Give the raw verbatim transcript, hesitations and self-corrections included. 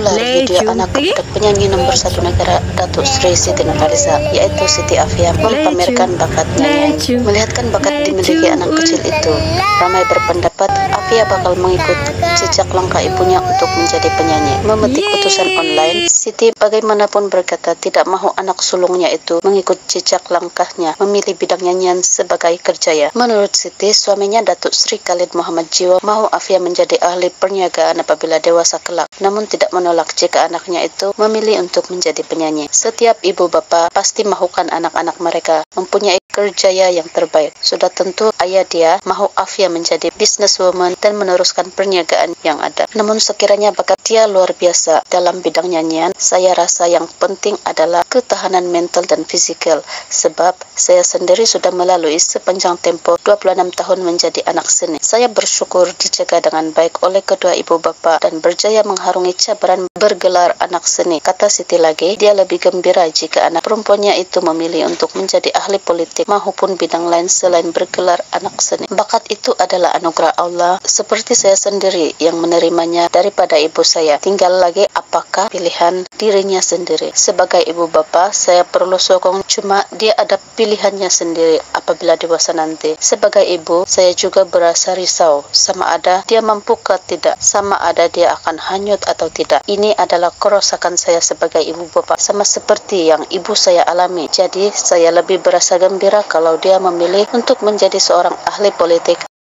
populer video anak kebudak penyanyi nomor satu negara Datuk Sri Siti Nurhaliza, yaitu Siti Afia, mempamerkan bakat nyanyi. Melihatkan bakat dimiliki anak kecil itu, ramai berpendapat Afia bakal mengikut jejak langkah ibunya untuk menjadi penyanyi. Memetik putusan online, Siti bagaimanapun berkata tidak mahu anak sulungnya itu mengikut jejak langkahnya memilih bidang nyanyian sebagai kerjaya. Menurut Siti, suaminya Datuk Sri Khalid Muhammad Jiwo mahu Afia menjadi ahli perniagaan apabila dewasa kelak, namun tidak menolak jika anaknya itu memilih untuk menjadi penyanyi. Setiap ibu bapa pasti mahukan anak-anak mereka mempunyai kerjaya yang terbaik. Sudah tentu ayah dia mahu Afia menjadi businesswoman dan meneruskan perniagaan yang ada. Namun sekiranya bakat dia luar biasa dalam bidang nyanyian, saya rasa yang penting adalah ketahanan mental dan fisikal, sebab saya sendiri sudah melalui sepanjang tempo dua puluh enam tahun menjadi anak seni. Saya bersyukur dijaga dengan baik oleh kedua ibu bapa dan berjaya mengharungi cabaran bergelar anak seni. Kata Siti lagi, dia lebih gembira jika anak perempuannya itu memilih untuk menjadi ahli politik maupun bidang lain selain bergelar anak seni. Bakat itu adalah anugerah Allah, seperti saya sendiri yang menerimanya daripada ibu saya. Tinggal lagi apakah pilihan dirinya sendiri. Sebagai ibu bapa, saya perlu sokong, cuma dia ada pilihannya sendiri apabila dewasa nanti. Sebagai ibu, saya juga berasa risau sama ada dia mampu ke tidak, sama ada dia akan hanyut atau tidak. Ini adalah kerosakan saya sebagai ibu bapa, sama seperti yang ibu saya alami. Jadi saya lebih berasa gembira kalau dia memilih untuk menjadi seorang ahli politik